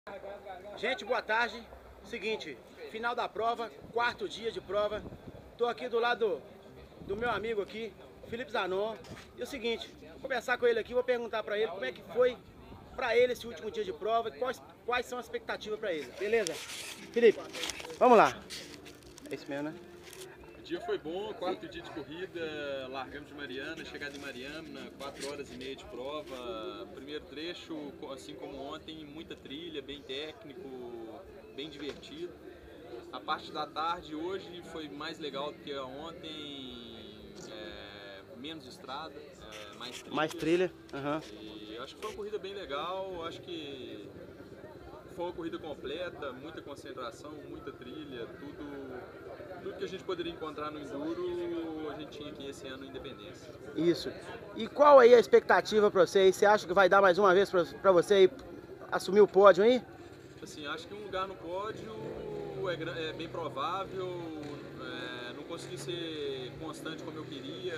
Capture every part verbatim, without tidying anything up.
Gente, boa tarde. Seguinte, final da prova, quarto dia de prova. Tô aqui do lado do, do meu amigo aqui, Felipe Zanon. E é o seguinte, vou conversar com ele aqui, vou perguntar pra ele como é que foi pra ele esse último dia de prova e quais, quais são as expectativas pra ele. Beleza? Felipe, vamos lá. É isso mesmo, né? O dia foi bom, quarto dia de corrida, largamos de Mariana, chegada em Mariana, quatro horas e meia de prova. Primeiro trecho, assim como ontem, muita trilha, bem técnico, bem divertido. A parte da tarde hoje foi mais legal do que a ontem, é, menos estrada, é, mais trilha. Mais trilha, aham. E acho que foi uma corrida bem legal, acho que foi uma corrida completa, muita concentração, muita trilha, tudo... Tudo que a gente poderia encontrar no Enduro, a gente tinha aqui esse ano em Independência. Isso. E qual aí a expectativa para você aí? Você acha que vai dar mais uma vez para você aí assumir o pódio aí? Assim, acho que um lugar no pódio é, é bem provável. É, não consegui ser constante como eu queria.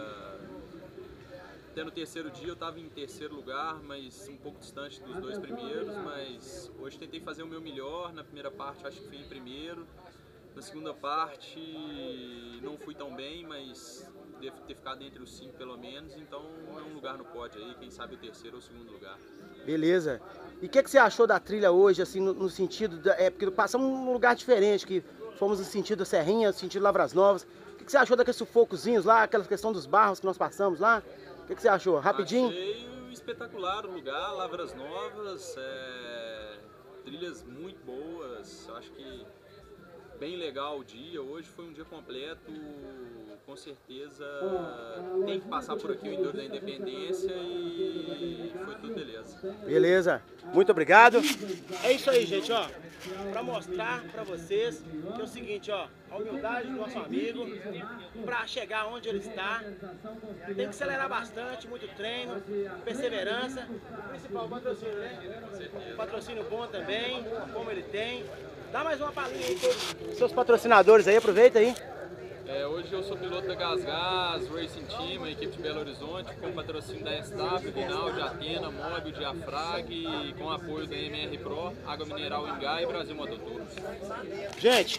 Até no terceiro dia eu estava em terceiro lugar, mas um pouco distante dos dois primeiros. Mas hoje tentei fazer o meu melhor. Na primeira parte acho que fui em primeiro. Na segunda parte não fui tão bem, mas devo ter ficado entre os cinco pelo menos, então é um lugar no pódio aí, quem sabe o terceiro ou o segundo lugar. Beleza. E o que, que você achou da trilha hoje, assim, no, no sentido, da, é porque passamos num lugar diferente, que fomos no sentido da Serrinha, no sentido de Lavras Novas. O que, que você achou daqueles sufocozinhos lá, aquela questão dos barros que nós passamos lá? O que, que você achou? Rapidinho? Achei espetacular o lugar, Lavras Novas, é, trilhas muito boas, acho que bem legal o dia, hoje foi um dia completo, com certeza tem que passar por aqui o Enduro da Independência e foi tudo beleza. Beleza, muito obrigado. É isso aí, gente, ó, pra mostrar pra vocês que é o seguinte, ó, a humildade do nosso amigo, pra chegar onde ele está, tem que acelerar bastante, muito treino, perseverança, principal patrocínio, né? Patrocínio bom também, como ele tem. Dá mais uma palhinha aí todos seus patrocinadores aí, aproveita aí. É, hoje eu sou piloto da GasGas Racing Team, a equipe de Belo Horizonte, com patrocínio da S W, Rinaldi, Atena, Mobil, Diafrag e com apoio da M R Pro, Água Mineral Ingá e Brasil Mototurbos. Gente,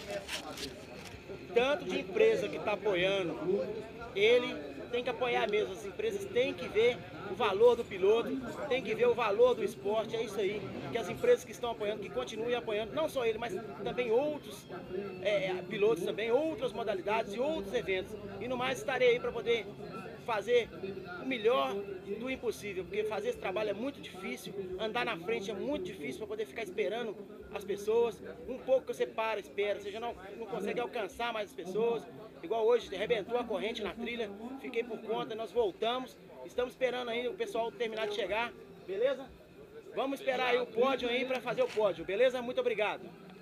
tanto de empresa que está apoiando, ele tem que apoiar mesmo, as empresas têm que ver o valor do piloto, tem que ver o valor do esporte, é isso aí, que as empresas que estão apoiando, que continuem apoiando, não só ele, mas também outros é, pilotos também, outras modalidades e outros eventos. E no mais estarei aí para poder fazer o melhor do impossível, porque fazer esse trabalho é muito difícil, andar na frente é muito difícil para poder ficar esperando as pessoas, um pouco que você para, espera, você já não, não consegue alcançar mais as pessoas, igual hoje, arrebentou a corrente na trilha, fiquei por conta, nós voltamos, estamos esperando ainda o pessoal terminar de chegar, beleza? Vamos esperar aí o pódio aí para fazer o pódio, beleza? Muito obrigado!